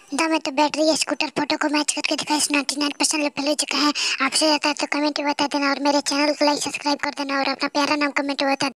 दाम में तो बैटरी या स्कूटर फोटो को मैच करके दिखा, इस 99% लेवल हो चुका है। आपसे रहता है तो कमेंट में बता देना और मेरे चैनल को लाइक सब्सक्राइब कर देना और अपना प्यारा नाम कमेंट में बता